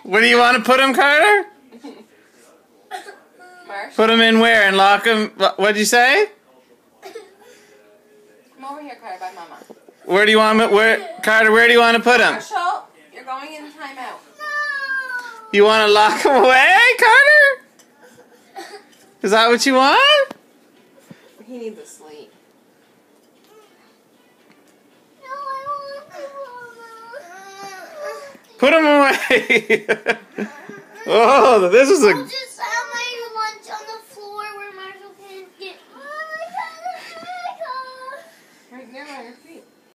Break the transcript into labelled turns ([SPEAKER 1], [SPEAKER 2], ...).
[SPEAKER 1] Where do you want to put him, Carter?
[SPEAKER 2] Marsh?
[SPEAKER 1] Put him in where and lock him? What'd you say?
[SPEAKER 2] Come over here, Carter, by Mama.
[SPEAKER 1] Where do you want him? Carter? Where do you want to put him?
[SPEAKER 2] Marshall, you're going in timeout.
[SPEAKER 1] You want to lock him away, Carter? Is that what you want?
[SPEAKER 2] He needs a sleep.
[SPEAKER 1] Put him away. Oh, this is a